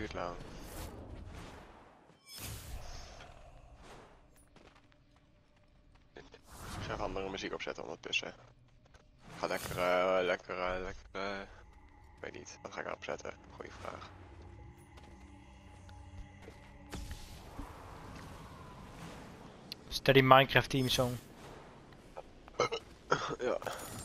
duurt lang. Ik ga andere muziek opzetten ondertussen. Ga lekker. Ik weet niet, wat ga ik opzetten? Goeie vraag. Steady Minecraft team song. Ja.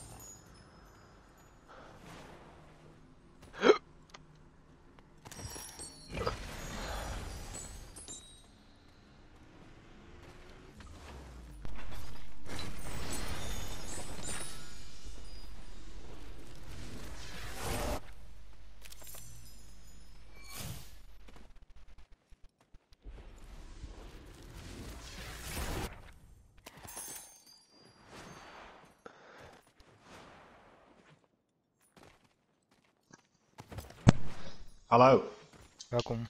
Hallo. Welkom.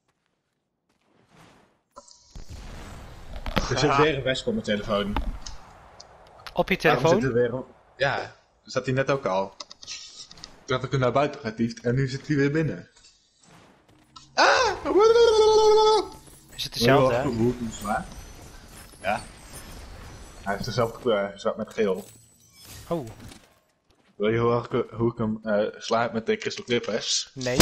Er zit weer een wesp op mijn telefoon. Op je Waarom telefoon? zit er weer een... Ja, zat hij net ook al. Toen had ik hem naar buiten getiefd en nu zit hij weer binnen. Is het dezelfde, hè? Hoe ik hem sla? Ja. Hij heeft dezelfde kleur, zwart met geel. Oh, Wil je hoe ik hem sla met de Crystal Clippers? nee.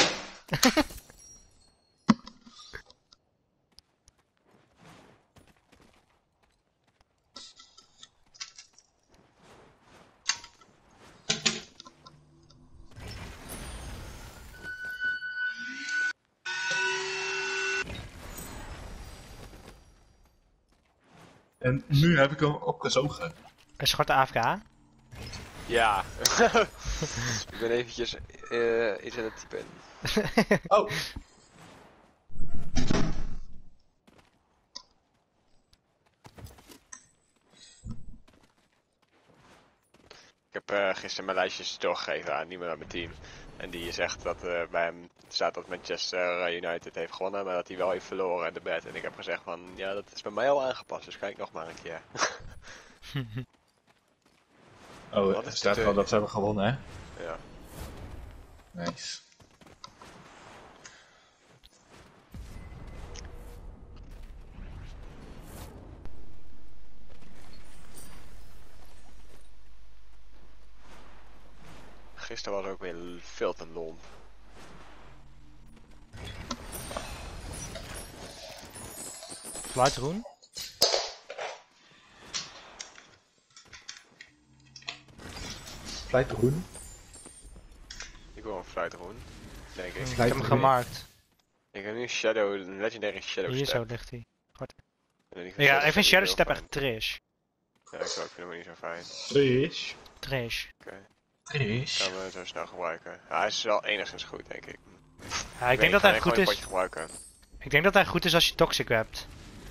En nu heb ik hem opgezogen. Is schort AFK? Ja. Ik ben eventjes iets aan het typen. Oh. Ik heb gisteren mijn lijstjes doorgegeven aan iemand uit mijn team. En die zegt dat bij hem staat dat Manchester United heeft gewonnen, maar dat hij wel heeft verloren in de bed. En ik heb gezegd van, ja, dat is bij mij al aangepast, dus kijk nog maar een keer. Oh, Wat er is staat dit, wel dat ze hebben gewonnen, hè? Ja. Nice. Gisteren was ook weer veel te lomp. Lightroom? Fluitroen. Ik wil een fluitroen, denk ik. Ik heb hem gemarkt. Ik heb nu een legendary Shadow Hier Step. zo ligt hij. En Ja, ik vind Shadow heel Step fijn. echt trash. Ja, ik vind hem niet zo fijn. Trish. Trash. Oké, Trish. gaan we zo snel gebruiken. Ja, hij is wel enigszins goed, denk ik. Ja, ik denk dat hij goed Een is. potje gebruiken. Ik denk dat hij goed is als je Toxic hebt.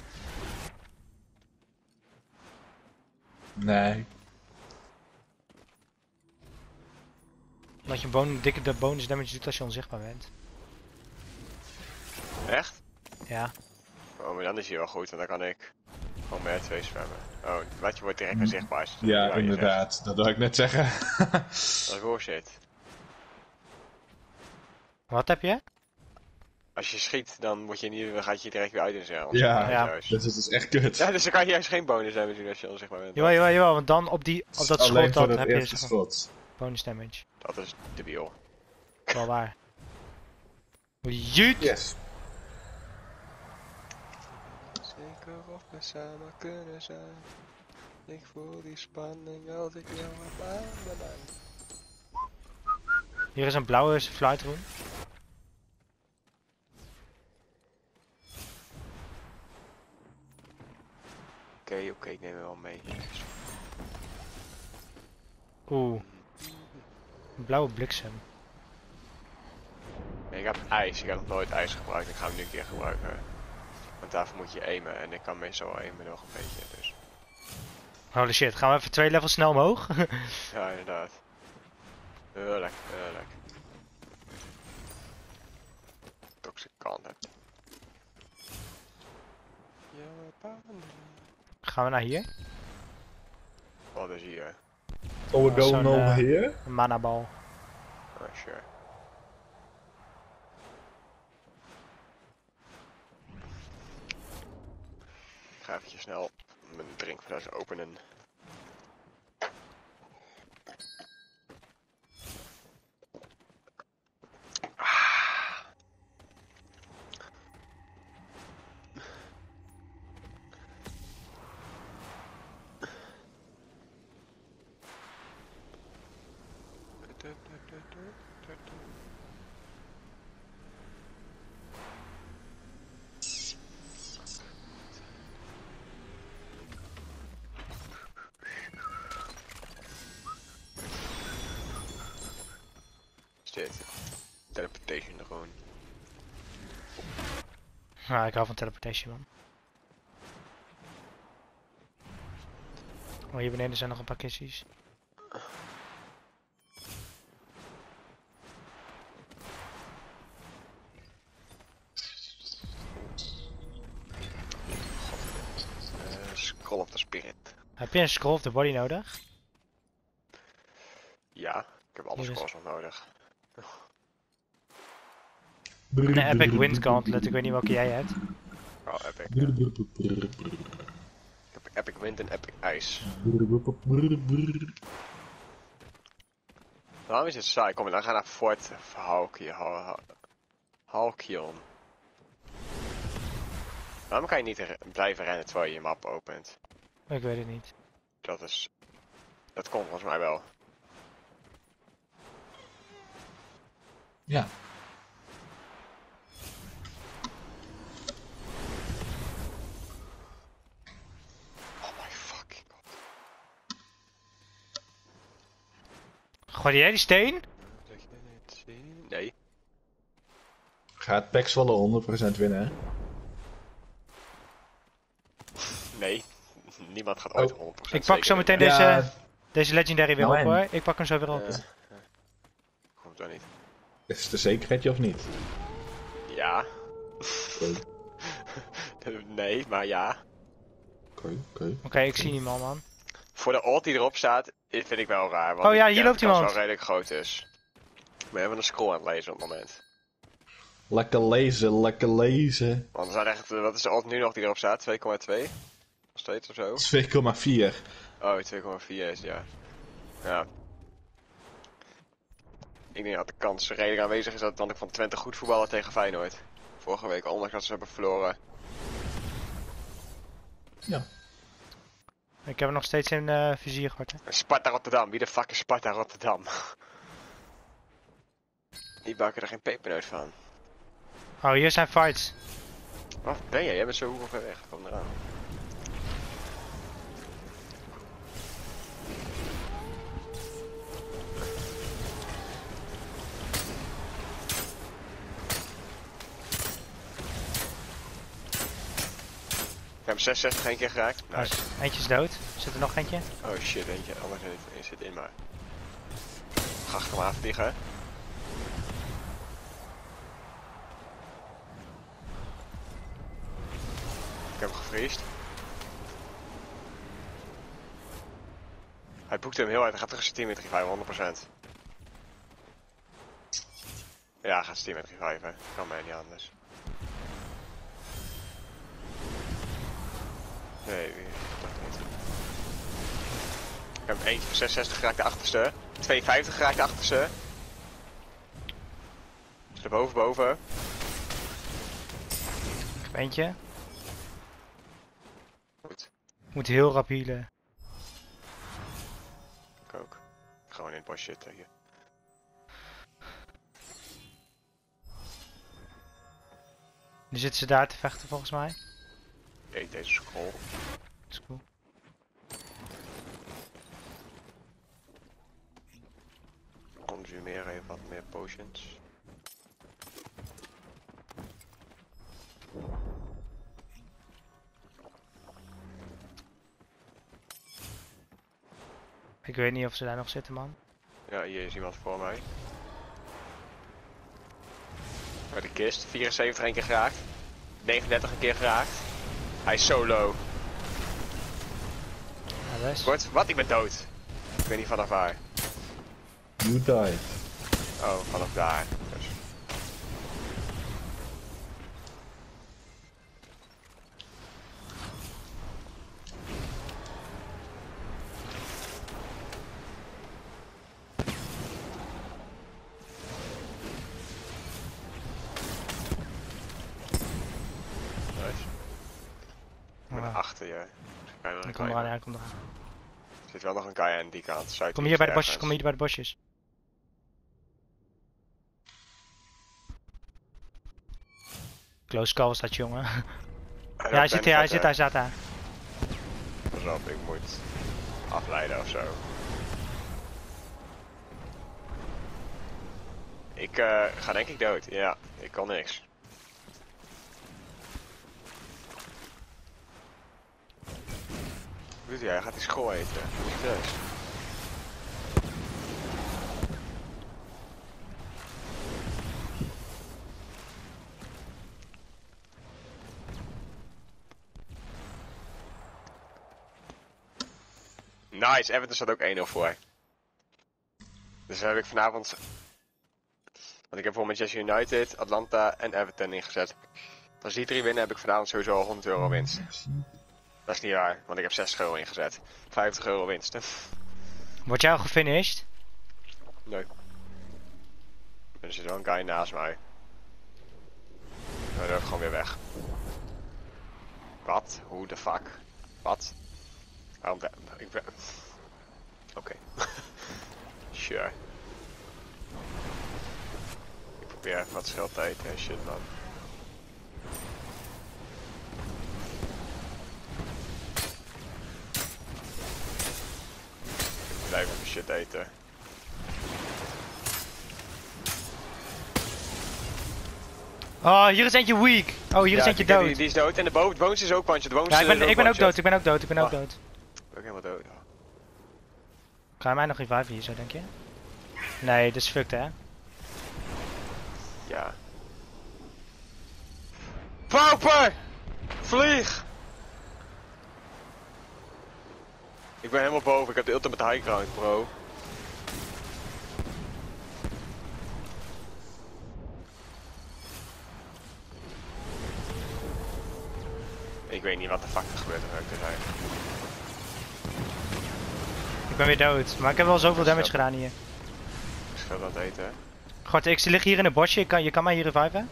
Nee. Dat je dikke bonus damage doet als je onzichtbaar bent. Echt? Ja. Oh, maar dan is hij wel goed, want dan kan ik gewoon met R2 zwemmen. Oh, wat je wordt direct weer zichtbaar. Ja, Nou, je inderdaad. Dat wil ik net zeggen. zegt. Dat is bullshit. Wat heb je? Als je schiet, dan gaat je direct weer uit in zijn. Ja, Ja. dus het is echt kut. Ja, dus dan kan je juist geen bonus hebben doen als je onzichtbaar bent. Jawel, want dan op dat Alleen schot voor dan het heb je eerste schot. bonus damage. Dat is debiel. Wel waar. Jeet! Yes. Zeker of we samen kunnen zijn. Ik voel die spanning als ik jou heb aan de lijn. Hier is een blauwe flightroom. Oké, ik neem hem wel mee. Oeh. Een blauwe bliksem. Ik heb ijs, ik heb nog nooit ijs gebruikt. Ik ga hem nu een keer gebruiken. Want daarvoor moet je aimen en ik kan meestal aimen nog een beetje. Dus. Holy shit, gaan we even 2 levels snel omhoog? Ja, inderdaad. Heerlijk. Toxic content. Gaan we naar hier? Wat is hier? Oh, we Zo'n, going over here? Een manabal. Oh, sure. ga eventjes snel mijn drinkfles openen. Dit. Teleportation er gewoon. Nou, ik hou van teleportation, man. Oh, hier beneden zijn nog een paar kistjes. Scroll of the Spirit. Heb je een scroll of the body nodig? Ja, ik heb alle Hier is- scrolls nog nodig. Een epic wind gauntlet, ik weet niet welke jij hebt. Oh, epic. Ik heb epic wind en epic ice. Waarom is het saai? Kom, dan gaan we naar Fort Halcyon. Waarom kan je niet blijven rennen terwijl je je map opent? Ik weet het niet. Dat komt volgens mij wel. Ja. Oh my fucking god. Gooi jij die steen? Dat je het zien? Nee. Gaat Pax Zwolle 100% winnen, hè? Nee. Niemand gaat ooit 100% Ik pak zo meteen Ja. deze legendary weer Nou, op en? hoor. Ik pak hem zo weer op. Komt wel niet. Is het een zekerheidje of niet? Ja. Oké, Nee, maar ja. oké. Oké, ik zie niemand, man. Voor de ult die erop staat, vind ik wel raar. Want Oh ja, ik hier denk loopt dat de kans iemand. wel redelijk groot is. We hebben een scroll aan het lezen op het moment. Lekker lezen, lekker lezen. Want er zijn echt, wat is de ult nu nog die erop staat? 2,2? Nog steeds of zo? 2,4. Oh, 2,4 is het, ja. Ja. Ik denk dat de kans redelijk aanwezig is dat dan ik van Twente goed voetballen tegen Feyenoord. Vorige week, ondanks dat ze hebben verloren. Ja. Ik heb er nog steeds een vizier gehad, hè. Sparta Rotterdam, wie de fuck is Sparta Rotterdam? Die bakken er geen pepernoot van. Oh, hier zijn fights. Wat ben jij? Jij bent zo hoeveel ver weg. Kom eraan. Ik heb 66 één keer geraakt. Nice. Eentje is dood. Zit er nog eentje? Oh shit, eentje. Anders zit in maar. Ga ik hem aanvliegen. Ik heb hem gevriest. Hij boekt hem heel uit. Hij gaat terug zijn team met revive, 100%. Ja, hij gaat zijn team met revive. Kan mij niet anders. Nee, dat niet. Ik heb hem eentje van 66 geraakt de achterste. 52 geraakt de achterste. Is er boven. Ik heb eentje. Goed, Ik moet heel rap healen. ik ook. Gewoon in het bos zitten hier. Nu zitten ze daar te vechten volgens mij. Ik eet deze scroll. Dat is cool. Consumeer even wat meer potions. Ik weet niet of ze daar nog zitten, man. Ja, hier is iemand voor mij. Bij de kist, 74 één keer geraakt. 39 een keer geraakt. Hij is zo low. Ja, best. Wat? Ik ben dood. Ik weet niet vanaf waar. You died. Oh, vanaf daar. Dus. achter je. Kan je nog Ik een kom guy eraan, maken. ja, ik kom eraan. Er zit wel nog een guy aan die kant. Zuid Kom hier bij de bosjes, kom hier bij de bosjes. Close call staat jongen. Ja, hij zit hier, hij staat daar. Pas op, ik moet afleiden of zo. Ik ga denk ik dood. Ja, ik kan niks. Wat doet hij? Hij gaat die school eten. Serieus. Nice, Everton staat ook 1-0 voor. Dus heb ik vanavond... Want ik heb voor Manchester United, Atlanta en Everton ingezet. Als die 3 winnen heb ik vanavond sowieso al €100 winst. Dat is niet waar, want ik heb €60 ingezet. €50 winst. Word jij al gefinished? Nee. Er zit wel een guy naast mij. Nou, dan gewoon weer weg. Wat? Hoe de fuck? Wat? Waarom ik ben... Oké. Sure. Ik probeer even wat schild te eten en shit man. Ik blijf even shit eten. Oh, hier is eentje weak. Oh, hier is eentje dood. Die is dood en de bovenste is ook punch. Ja, ik ben ook dood, ik ben ook dood, ik ben ook dood. Ik ben ook helemaal dood. Oh. Kan je mij nog reviven hier zo, denk je? Nee, dit is fucked hè? Ja. Pauper! Vlieg! Ik ben helemaal boven, ik heb de ultimate high ground, bro. Ik weet niet wat de fuck er gebeurt er ook te zijn. Ik ben weer dood, maar ik heb wel zoveel damage gedaan hier. Ik ga dat eten, hè. God, ik lig hier in een bosje, je kan mij hier reviven?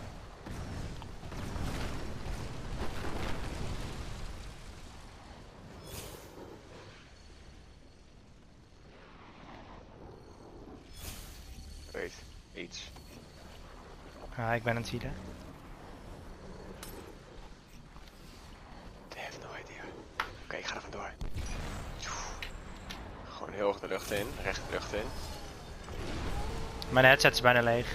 Weet, iets. Ja, ik ben aan het healen. I have no idea. Oké, ik ga er vandoor. Gewoon heel erg de lucht in, recht de lucht in. Mijn headset is bijna leeg.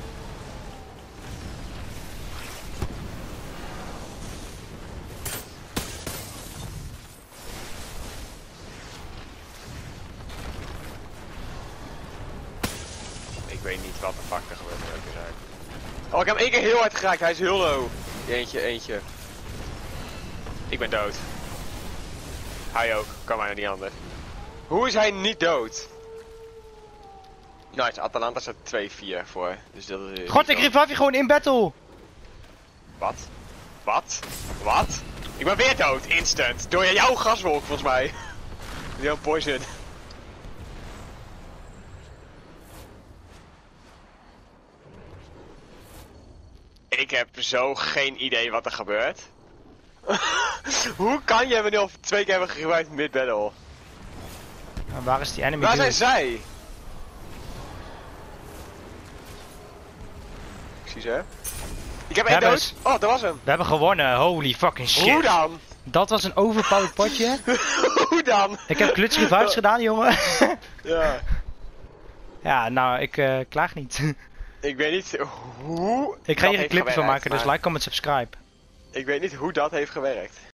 Ik weet niet wat de fuck er gebeurt er ook te zijn. Oh, ik heb hem 1 keer heel hard geraakt, hij is heel low. Eentje. Ik ben dood. Hij ook, kan mij niet anders. Hoe is hij niet dood? Nice, Atalanta staat 2-4 voor. Dus dat is... God, ik revive je gewoon in battle! Wat? Wat? Ik ben weer dood, instant. Door jouw gaswolk volgens mij. Jouw poison. Ik heb zo geen idee wat er gebeurt. Hoe kan je me nu al 2 keer hebben gebruikt mid-battle? Waar is die enemy? Waar dude? zijn zij? Ik zie ze. Ik heb 1 dood. Oh, dat was hem. We hebben gewonnen, holy fucking shit. Hoe dan? Dat was een overpowered potje. Hoe dan? Ik heb clutch revives gedaan, jongen. Ja. Ja, nou, ik klaag niet. Ik weet niet hoe. Ik ga dat hier een heeft clipje van gewerkt, maken, dus maar like, comment, subscribe. Ik weet niet hoe dat heeft gewerkt.